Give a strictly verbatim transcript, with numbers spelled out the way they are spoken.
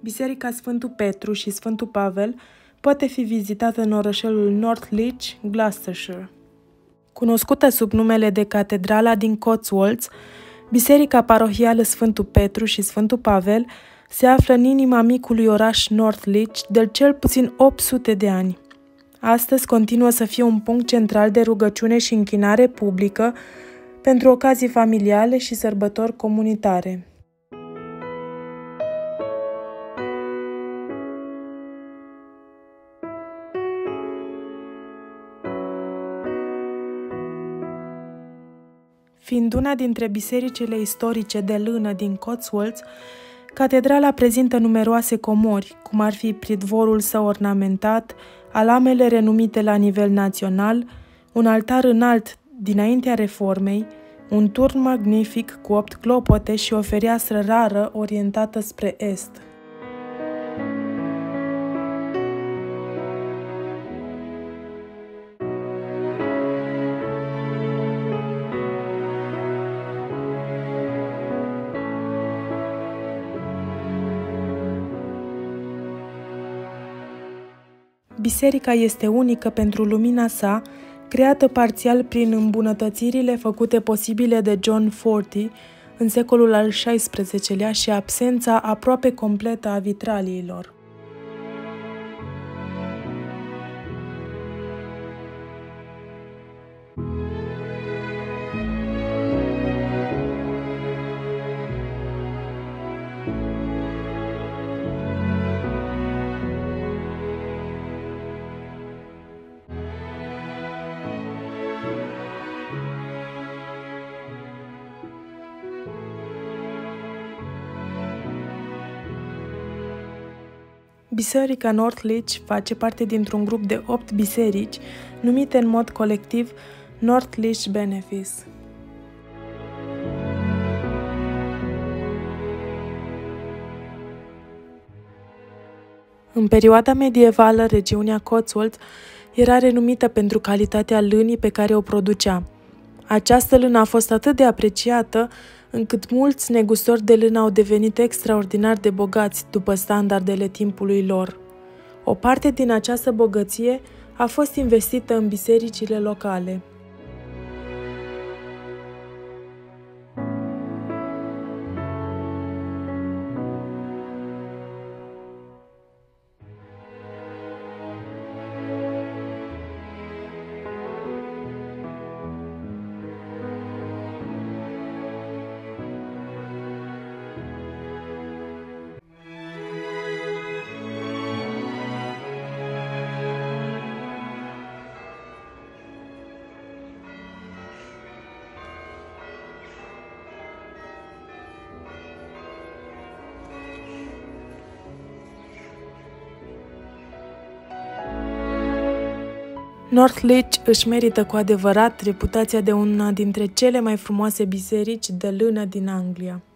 Biserica Sfântul Petru și Sfântul Pavel poate fi vizitată în orășelul Northleach, Gloucestershire. Cunoscută sub numele de Catedrala din Cotswolds, Biserica Parohială Sfântul Petru și Sfântul Pavel se află în inima micului oraș Northleach de cel puțin opt sute de ani. Astăzi continuă să fie un punct central de rugăciune și închinare publică pentru ocazii familiale și sărbători comunitare. Fiind una dintre bisericile istorice de lână din Cotswolds, catedrala prezintă numeroase comori, cum ar fi pridvorul său ornamentat, alamele renumite la nivel național, un altar înalt dinaintea reformei, un turn magnific cu opt clopote și o fereastră rară orientată spre est. Biserica este unică pentru lumina sa, creată parțial prin îmbunătățirile făcute posibile de John Fortey în secolul al șaisprezecelea și absența aproape completă a vitraliilor. Biserica Northleach face parte dintr-un grup de opt biserici, numite în mod colectiv Northleach Benefice. În perioada medievală, regiunea Cotswolds era renumită pentru calitatea lânii pe care o producea. Această lână a fost atât de apreciată încât mulți negustori de lână au devenit extraordinar de bogați după standardele timpului lor. O parte din această bogăție a fost investită în bisericile locale. Northleach își merită cu adevărat reputația de una dintre cele mai frumoase biserici de lână din Anglia.